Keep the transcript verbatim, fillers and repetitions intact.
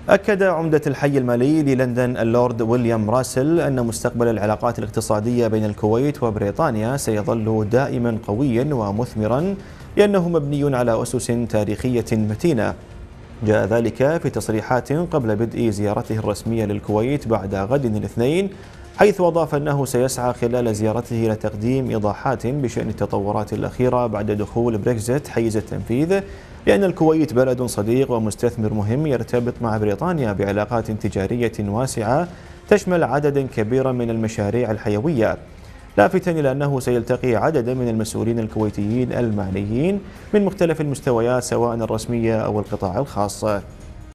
أكد عمدة الحي المالي للندن اللورد ويليام راسل أن مستقبل العلاقات الاقتصادية بين الكويت وبريطانيا سيظل دائما قويا ومثمرا لأنه مبني على أسس تاريخية متينة. جاء ذلك في تصريحات قبل بدء زيارته الرسمية للكويت بعد غد الاثنين، حيث أضاف أنه سيسعى خلال زيارته إلى تقديم إيضاحات بشأن التطورات الأخيرة بعد دخول بريكزيت حيز التنفيذ، لأن الكويت بلد صديق ومستثمر مهم يرتبط مع بريطانيا بعلاقات تجارية واسعة تشمل عددا كبيرا من المشاريع الحيوية، لافتا إلى أنه سيلتقي عددا من المسؤولين الكويتيين المعنيين من مختلف المستويات سواء الرسمية أو القطاع الخاص.